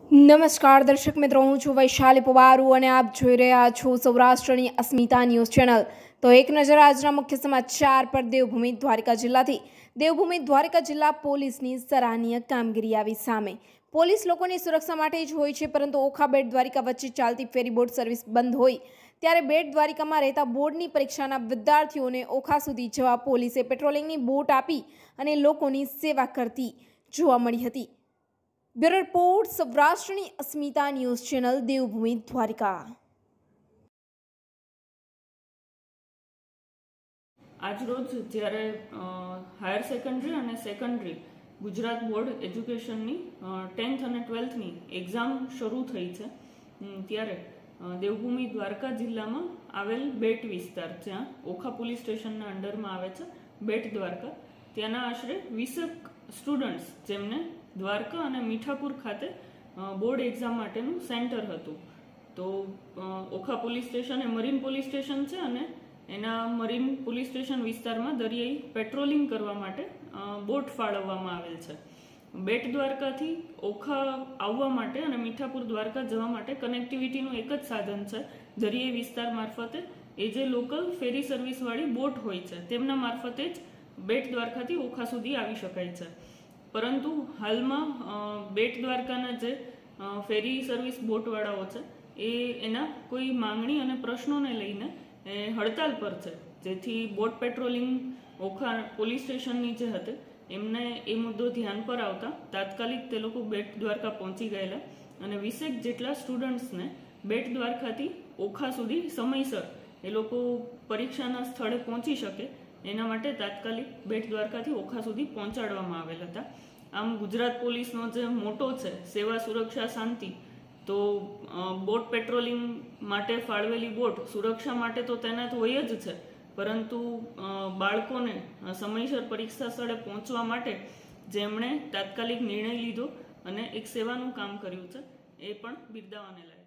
નમસ્કાર દર્શક મિત્રો, હું છું વૈશાલી પવારુ અને આપ જોઈ રહ્યા છો સૌરાષ્ટ્રની અસ્મિતા ન્યૂઝ ચેનલ। તો એક નજર આજના મુખ્ય સમાચાર પર। દેવભૂમિ દ્વારકા જિલ્લાથી દેવભૂમિ દ્વારકા જિલ્લા પોલીસની સરાહનીય કામગીરી આવી સામે। પોલીસ લોકોની સુરક્ષા માટે જ હોય છે, પરંતુ ઓખા બેટ દ્વારિકા વચ્ચે ચાલતી ફેરી બોટ સર્વિસ બંધ હોય ત્યારે બેટ દ્વારિકામાં રહેતા બોર્ડની પરીક્ષાના વિદ્યાર્થીઓને ઓખા સુધી જવા પોલીસે પેટ્રોલિંગની બોટ આપી અને લોકોની સેવા કરતી જોવા મળી હતી। ब्यूरो रिपोर्ट सौराष्ट्रनी अस्मिता न्यूज चैनल देवभूमि द्वारिका। आज रोज જ્યારે હાયર સેકન્ડરી અને સેકન્ડરી ગુજરાત બોર્ડ એજ્યુકેશનની 10th અને 12th ની એક્ઝામ શરૂ થઈ છે, ત્યારે દેવભૂમિ દ્વારકા જિલ્લામાં આવેલ બેટ વિસ્તાર, જ્યાં ઓખા પોલીસ સ્ટેશનના અંડરમાં આવે છે બેટ દ્વારકા, ત્યાંના આશરે 20 સ્ટુડન્ટ્સ જેમને દ્વારકા અને મીઠાપુર ખાતે બોર્ડ એક્ઝામ માટેનું સેન્ટર હતું। તો ઓખા પોલીસ સ્ટેશન એ મરીન પોલીસ સ્ટેશન છે અને એના મરીન પોલીસ સ્ટેશન વિસ્તારમાં દરિયાઈ પેટ્રોલિંગ કરવા માટે બોટ ફાળવવામાં આવેલ છે। બેટ દ્વારકાથી ઓખા આવવા માટે અને મીઠાપુર દ્વારકા જવા માટે કનેક્ટિવિટીનું એક જ સાધન છે દરિયાઈ વિસ્તાર મારફતે। એ જે લોકલ ફેરી સર્વિસવાળી બોટ હોય છે તેમના મારફતે જ બેટ દ્વારકાથી ઓખા સુધી આવી શકાય છે। પરંતુ હાલમાં બેટ દ્વારકાના જે ફેરી સર્વિસ બોટવાળાઓ છે એ એના કોઈ માંગણી અને પ્રશ્નોને લઈને હડતાલ પર છે, જેથી બોટ પેટ્રોલિંગ ઓખા પોલીસ સ્ટેશનની જે હતી એમને એ મુદ્દો ધ્યાન પર આવતા તાત્કાલિક તે લોકો બેટ દ્વારકા પહોંચી ગયેલા અને 20 જેટલા સ્ટુડન્ટ્સને બેટ દ્વારકાથી ઓખા સુધી સમયસર એ લોકો પરીક્ષાના સ્થળે પહોંચી શકે એના માટે તાત્કાલિક બેટ દ્વારકાથી ઓખા સુધી પહોંચાડવામાં આવેલ હતા। આમ ગુજરાત પોલીસનો જે મોટો છે સેવા સુરક્ષા શાંતિ, તો બોટ પેટ્રોલિંગ માટે ફાળવેલી બોટ સુરક્ષા માટે તો તૈનાત હોય જ છે, પરંતુ બાળકોને સમયસર પરીક્ષા સ્થળે પહોંચવા માટે જેમણે તાત્કાલિક નિર્ણય લીધો અને એક સેવાનું કામ કર્યું છે એ પણ બિરદાવવાને લાગે।